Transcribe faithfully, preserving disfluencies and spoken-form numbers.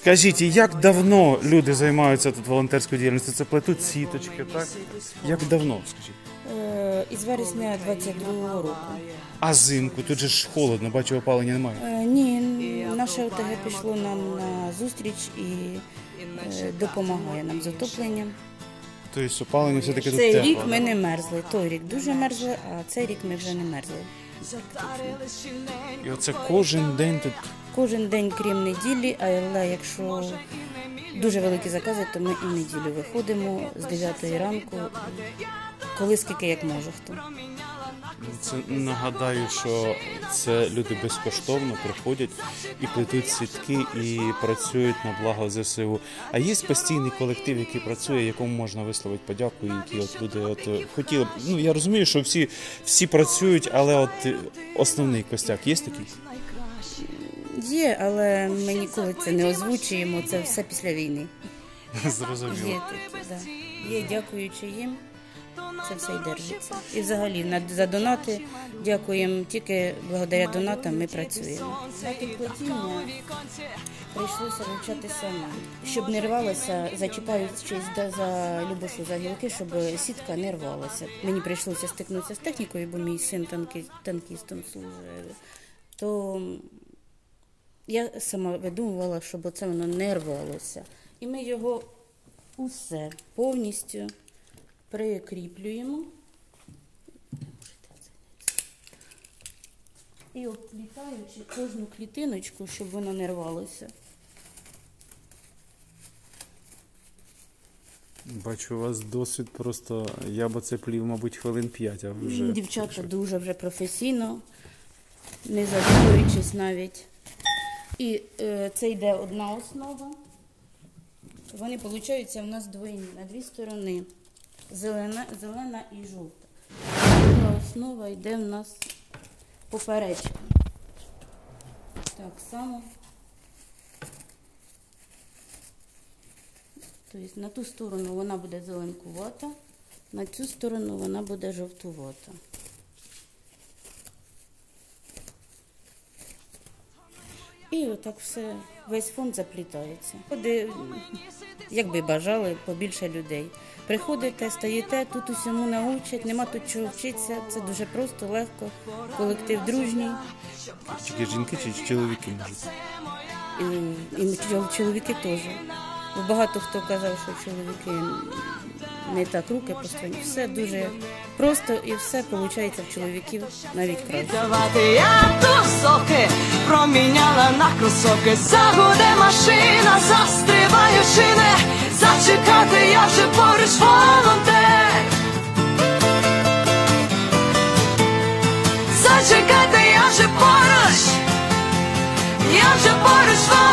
Скажіть, як давно люди займаються тут волонтерською діяльністю? Це плетуть сіточки, так? Як давно, скажіть? Е, із вересня двадцять другого року. А взимку? Тут же ж холодно, бачу, опалення немає. Е, ні, наше ОТГ пішло нам на зустріч і е, допомагає нам з отопленням. Тобто опалення все-таки тут Цей тепло? рік ми не мерзли, той рік дуже мерзли, а цей рік ми вже не мерзли. І оце кожен день тут? Кожен день, крім неділі, але якщо дуже великі закази, то ми і в неділю виходимо з дев'ятої ранку, коли скільки як може хто. Це нагадаю, що це люди безкоштовно приходять і плетуть сітки, і працюють на благо ЗСУ. А є постійний колектив, який працює, якому можна висловити подяку, які от люди от хотіли б. Ну, я розумію, що всі, всі працюють, але от основний костяк є такий? Є, але ми ніколи це не озвучуємо, це все після війни. Зрозуміло. Є такі, да. Є, дякуючи їм, це все й держиться. І взагалі за донати дякуємо, тільки благодаря донатам ми працюємо. Метод плетіння прийшлося вивчати саме. Щоб не рвалося, зачіпаючись за любошу за гілки, щоб сітка не рвалася. Мені прийшлося стикнутися з технікою, бо мій син танки, танкістом служить. То я сама видумувала, щоб оце воно не рвалося. І ми його усе повністю прикріплюємо. І обплітаючи кожну клітиночку, щоб воно не рвалося. Бачу, у вас досвід просто, я б це плів, мабуть, хвилин п'ять, а вже... Дівчата дуже вже професійно, не задумуючись навіть. І е, це йде одна основа. Вони, виходить, у нас двойні, на дві сторони. Зелена, зелена і жовта. Друга основа йде в нас поперечка. Так само. Тобто на ту сторону вона буде зеленкувата, на цю сторону вона буде жовтувата. І отак все, весь фонд заплітається. Ходи, як би бажали, побільше людей. Приходите, стоїте, тут усьому научать, нема тут чого вчитися, це дуже просто, легко, колектив дружній. Тільки жінки чи чоловіки можуть? І, і чоловіки теж. Бо багато хто казав, що чоловіки не так руки построєні. Все дуже просто і все виходить в чоловіків навіть краще. Я тусовки проміняла на кросовки. Загуде машина, застрибаю шини. Зачекати я вже поруч волонтер. Зачекати я вже поруч. Я вже поруч волонтер.